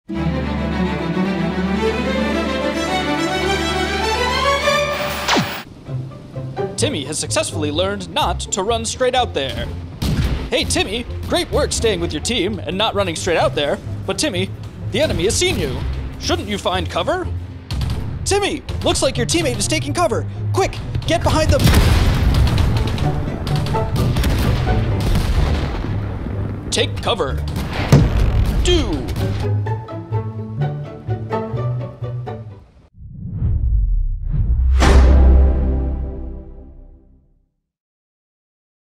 Timmy has successfully learned not to run straight out there. Hey Timmy, great work staying with your team and not running straight out there. But Timmy, the enemy has seen you. Shouldn't you find cover? Timmy, looks like your teammate is taking cover. Quick, get behind them. Take cover.